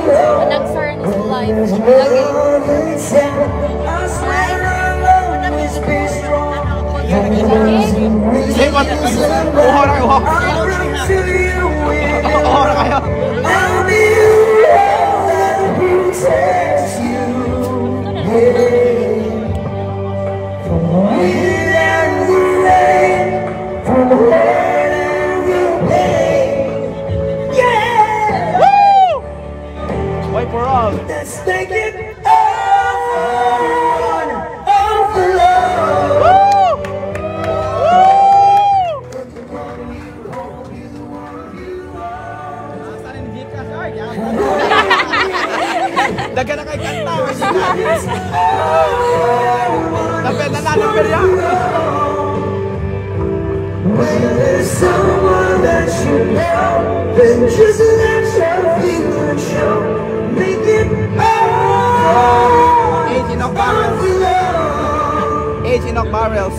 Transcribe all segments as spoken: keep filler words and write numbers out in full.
Nag-turn his life. Lagi. Sipot! Uhora kayo! Uhora kayo! Wait for all! Let's take it on! On for love! Woo! Dagan na kay kanta! Dapat na nanumber yan! When there's someone that you know, then just let your feelings show. Make it all. Age enough barrels. Age enough barrels.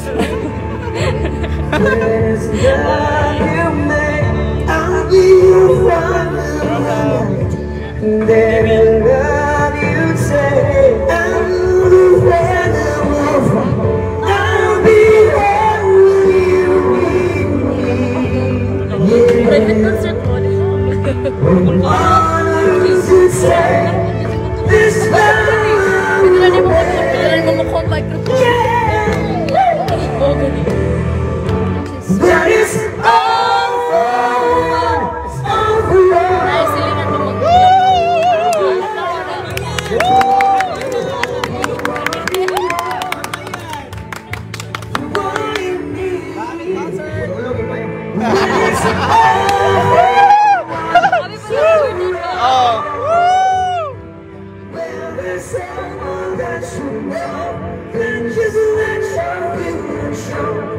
There's love you make. I'll be your father. There's love you say. I'll do whatever. I'll be there when you need me. Private concert mo. Say this time. Pinilani mo ko, pinilani mo mo kong microphone. That is all for all for love. Ay, silingan mo mag- Someone that you know, then just let your feelings show.